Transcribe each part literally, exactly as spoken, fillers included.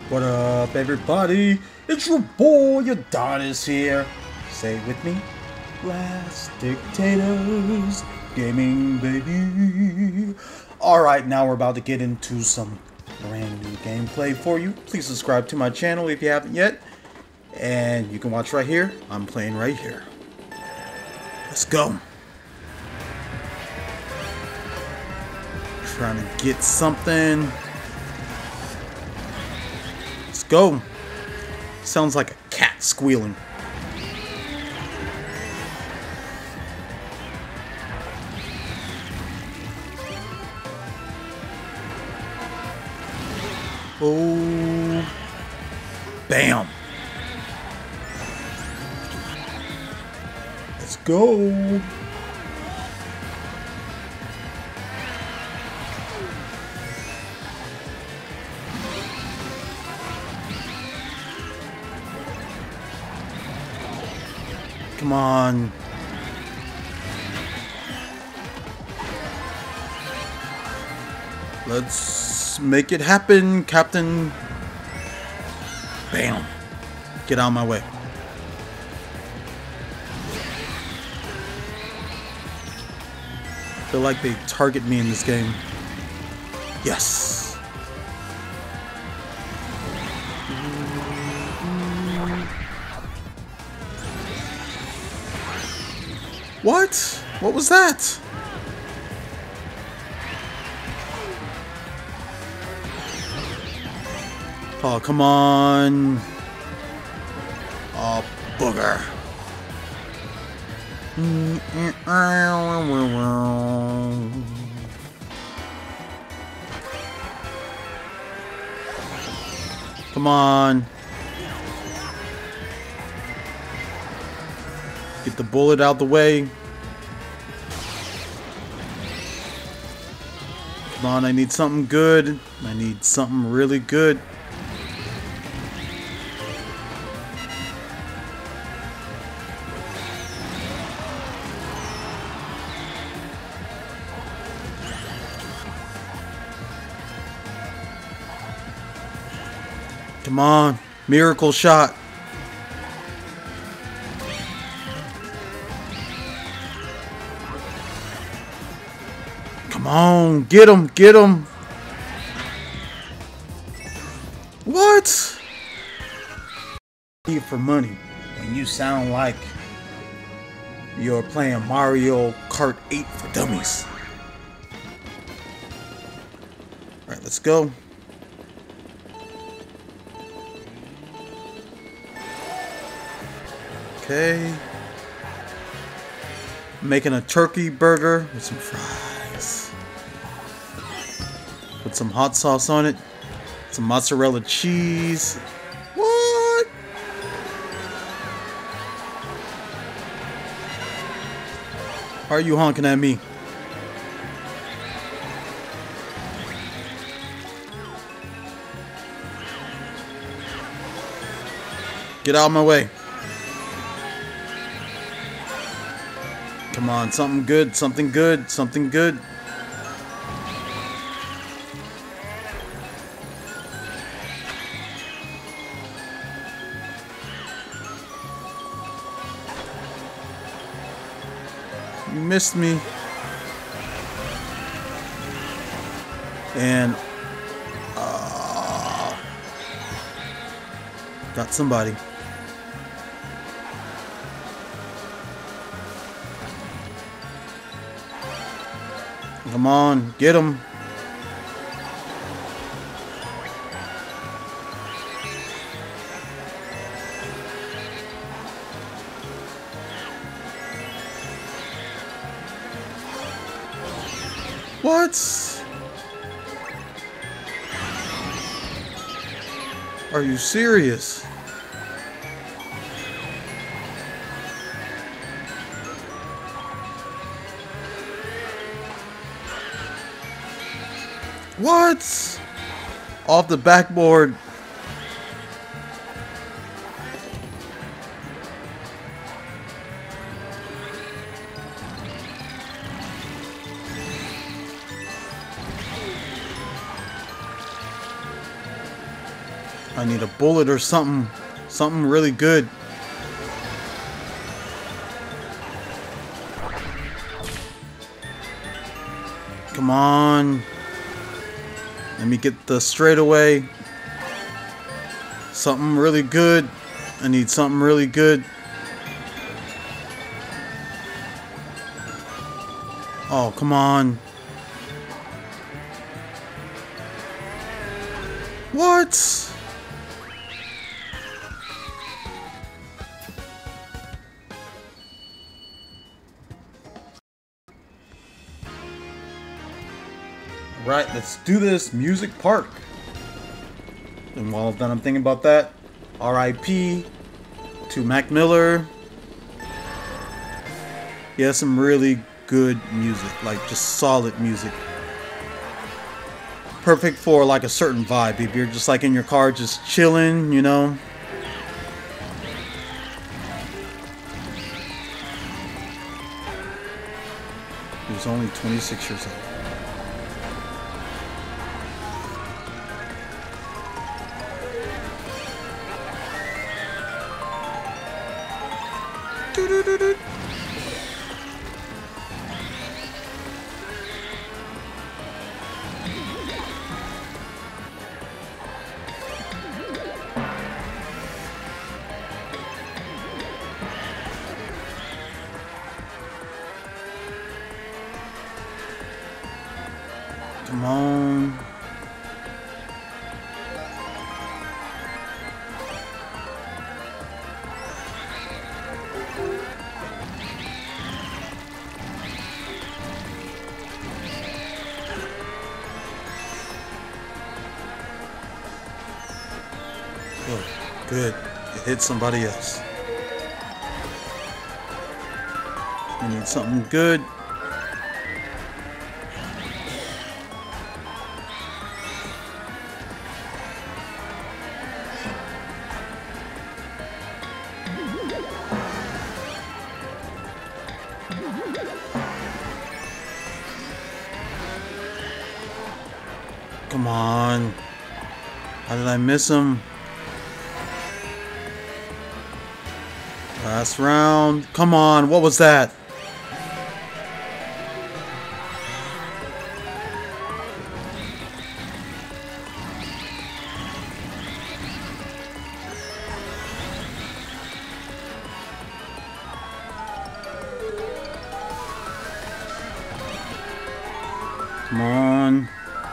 What up, everybody? It's your boy Adonis here. Say it with me. Last Dictators Gaming, baby. Alright, now we're about to get into some brand new gameplay for you. Please subscribe to my channel if you haven't yet. And you can watch right here. I'm playing right here. Let's go. Trying to get something. Let's go. Sounds like a cat squealing. Oh. Bam. Let's go. Come on. Let's make it happen, Captain. Bam. Get out of my way. I feel like they target me in this game. Yes. What? What was that? Oh, come on. Oh, booger. Come on. Get the bullet out the way. Come on, I need something good. I need something really good. Come on, miracle shot. Come on, get him, get him. What? For money, and you sound like you're playing Mario Kart eight for dummies. All right, let's go. Okay. Making a turkey burger with some fries. Put some hot sauce on it. Some mozzarella cheese. What? Why are you honking at me? Get out of my way. Come on, something good, something good, something good. You missed me. And uh, got somebody. Come on, get him. What? Are you serious? What? Off the backboard. I need a bullet or something. Something really good. Come on. Let me get the straightaway. Something really good. I need something really good. Oh, come on. What? Right, let's do this. Music Park. And while then I'm thinking about that, R I P to Mac Miller. He has some really good music, like just solid music. Perfect for like a certain vibe. If you're just like in your car just chilling, you know. He was only twenty-six years old. Come on. Good. Good. It hit somebody else. I need something good. Come on. How did I miss him? Last round. Come on. What was that? Come on.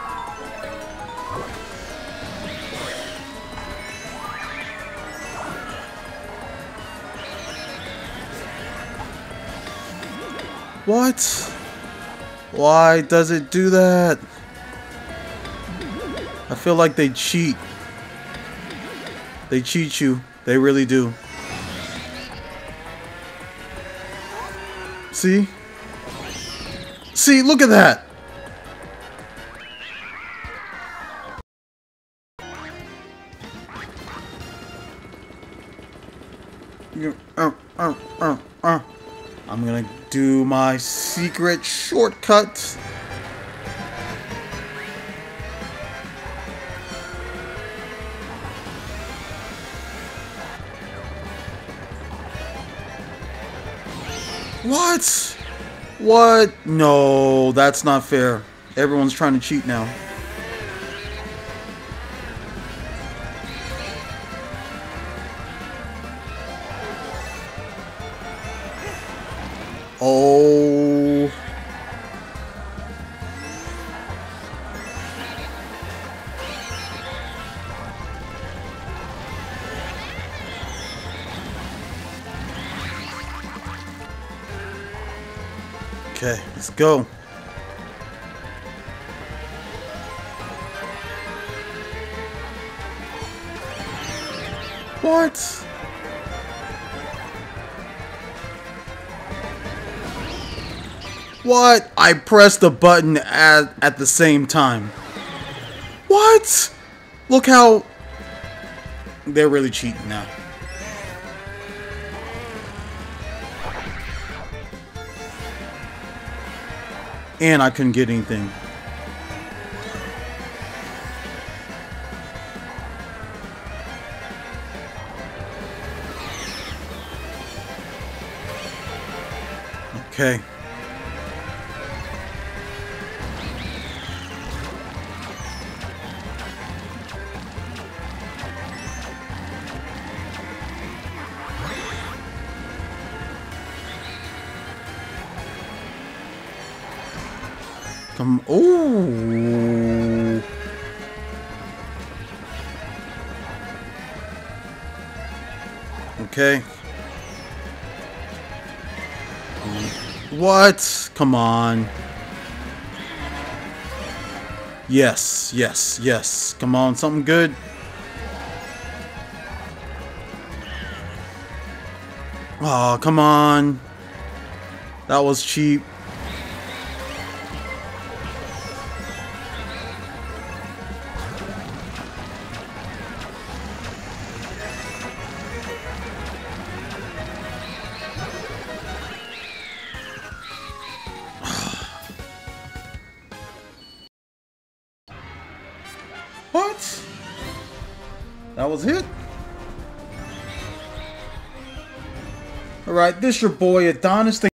What? Why does it do that? I feel like they cheat. They cheat you. They really do. See? See, look at that! You, uh, uh, uh, uh. I'm gonna do my secret shortcut. What? What? No, that's not fair. Everyone's trying to cheat now. Oh. Okay, let's go. What? What? I pressed the button at, at the same time. What? Look how... They're really cheating now. And I couldn't get anything. Okay. Come. Ooh. Okay. What? Come on. Yes, yes, yes. Come on, something good. Oh, come on. That was cheap. What? That was it? Alright, this your boy Adonis.